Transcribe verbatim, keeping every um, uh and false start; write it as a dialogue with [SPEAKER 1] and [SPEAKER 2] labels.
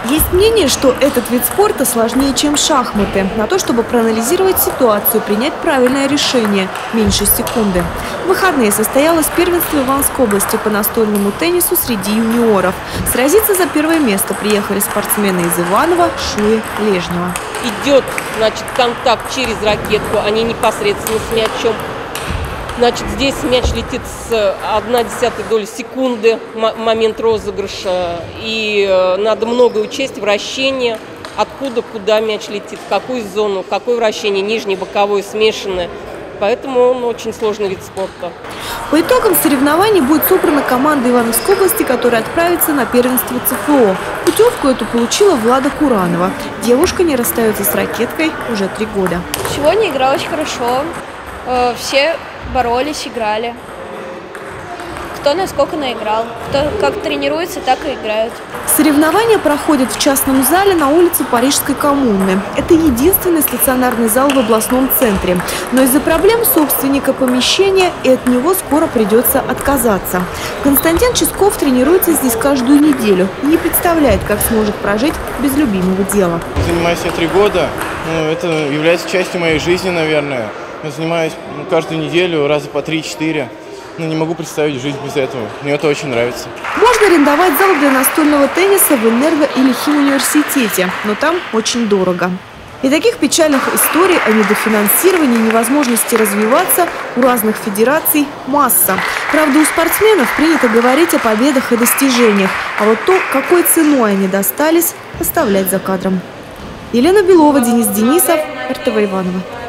[SPEAKER 1] Есть мнение, что этот вид спорта сложнее, чем шахматы. На то, чтобы проанализировать ситуацию, принять правильное решение – меньше секунды. В выходные состоялось первенство Ивановской области по настольному теннису среди юниоров. Сразиться за первое место приехали спортсмены из Иванова, Шуи, Лежнева.
[SPEAKER 2] Идет, значит, контакт через ракетку, а не непосредственно с мячом. Значит, здесь мяч летит с одной десятой доли секунды, момент розыгрыша. И надо много учесть вращение, откуда, куда мяч летит, в какую зону, какое вращение, нижнее, боковое, смешанное. Поэтому он очень сложный вид спорта.
[SPEAKER 1] По итогам соревнований будет собрана команда Ивановской области, которая отправится на первенство ЦФО. Путевку эту получила Влада Куранова. Девушка не расстается с ракеткой уже три года.
[SPEAKER 3] Сегодня игра очень хорошо. Все боролись, играли. Кто насколько наиграл. Кто как тренируется, так и играют.
[SPEAKER 1] Соревнования проходят в частном зале на улице Парижской коммуны. Это единственный стационарный зал в областном центре. Но из-за проблем собственника помещения и от него скоро придется отказаться. Константин Ческов тренируется здесь каждую неделю и не представляет, как сможет прожить без любимого дела.
[SPEAKER 4] Занимаюсь я три года. Ну, это является частью моей жизни, наверное. Я занимаюсь каждую неделю, раза по три-четыре. Но не могу представить жизнь без этого. Мне это очень нравится.
[SPEAKER 1] Можно арендовать зал для настольного тенниса в Энерго- или Химуниверситете, но там очень дорого. И таких печальных историй о недофинансировании и невозможности развиваться у разных федераций масса. Правда, у спортсменов принято говорить о победах и достижениях, а вот то, какой ценой они достались, оставлять за кадром. Елена Белова, Денис Денисов, эр тэ вэ Иваново.